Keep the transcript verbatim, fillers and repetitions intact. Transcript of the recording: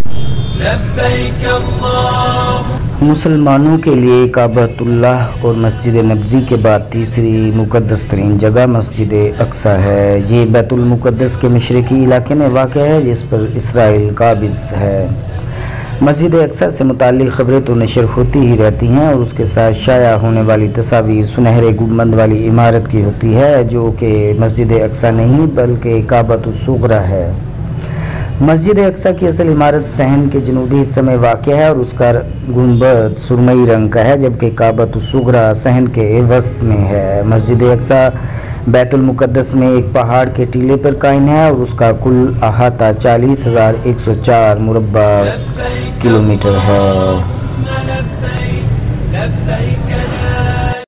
मुसलमानों के लिए काबतुल्लाह और मस्जिद नबवी के बाद तीसरी मुक़द्दस तरीन जगह मस्जिद अक्सा है। ये बैतुल मुक़द्दस के मशरक़ी इलाके में वाक़ है, जिस पर इसराइल काबिज़ है। मस्जिद अक्सा से मुताल्लिक़ ख़बरें तो नशर होती ही रहती हैं और उसके साथ शाया होने वाली तस्वीर सुनहरे गुंबद वाली इमारत की होती है, जो कि मस्जिद अक्सा नहीं बल्कि काबतुस सुग़रा है। मस्जिद अक्सा की असल इमारत सहन के जनूबी हिस्से में वाक़ है और उसका गुंबद सुरमई रंग का है, जबकि काबतुस सुग़रा सहन के वसत में है। मस्जिद अक्सा बैतुल मुक़द्दस में एक पहाड़ के टीले पर कायम है और उसका कुल अहाता चालीस हज़ार एक सौ चार मुरब्बा किलोमीटर है।